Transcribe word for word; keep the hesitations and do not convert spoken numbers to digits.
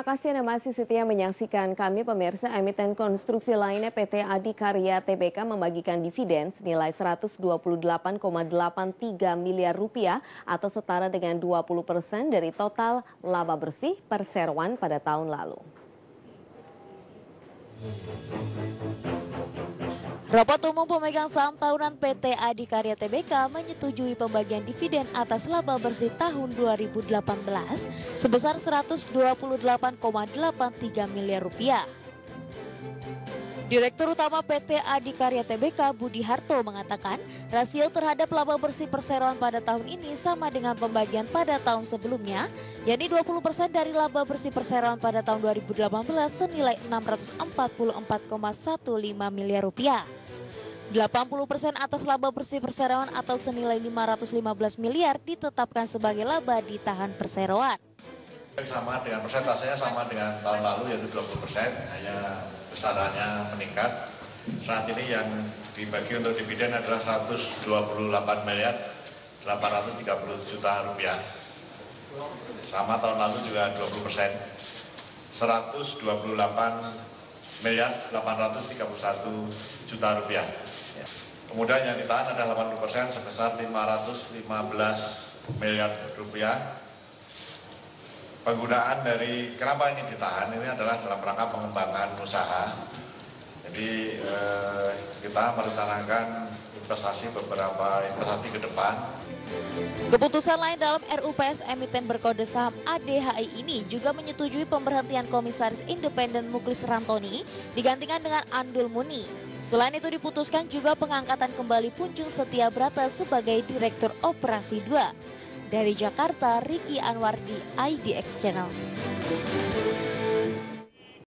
Terima kasih Anda masih setia menyaksikan kami pemirsa. Emiten konstruksi lainnya P T Adikarya T B K membagikan dividen senilai seratus dua puluh delapan koma delapan tiga miliar rupiah atau setara dengan dua puluh persen dari total laba bersih perseroan pada tahun lalu. Rapat umum pemegang saham tahunan P T Adikarya T B K menyetujui pembagian dividen atas laba bersih tahun dua ribu delapan belas sebesar seratus dua puluh delapan koma delapan tiga miliar rupiah. Direktur Utama P T Adikarya T B K Budi Harto mengatakan rasio terhadap laba bersih perseroan pada tahun ini sama dengan pembagian pada tahun sebelumnya, yakni dua puluh persen dari laba bersih perseroan pada tahun dua ribu delapan belas senilai enam ratus empat puluh empat koma lima belas miliar rupiah. delapan puluh persen atas laba bersih perseroan atau senilai lima ratus lima belas miliar ditetapkan sebagai laba ditahan perseroan. Sama dengan persentasenya sama dengan tahun lalu yaitu dua puluh persen, hanya besarannya meningkat. Saat ini yang dibagi untuk dividen adalah seratus dua puluh delapan miliar delapan ratus tiga puluh juta rupiah. Sama tahun lalu juga dua puluh persen, seratus dua puluh delapan miliar delapan ratus tiga puluh satu juta rupiah. Kemudian yang ditahan adalah delapan puluh persen sebesar lima ratus lima belas miliar rupiah. Penggunaan dari kenapa ini ditahan ini adalah dalam rangka pengembangan usaha. Jadi eh, kita merencanakan investasi beberapa investasi ke depan. Keputusan lain dalam R U P S emiten berkode saham A D H I ini juga menyetujui pemberhentian Komisaris Independen Muklis Rantoni digantikan dengan Andul Muni. Selain itu diputuskan juga pengangkatan kembali Punjung Setia Brata sebagai Direktur Operasi dua. Dari Jakarta, Ricky Anwar di I D X Channel.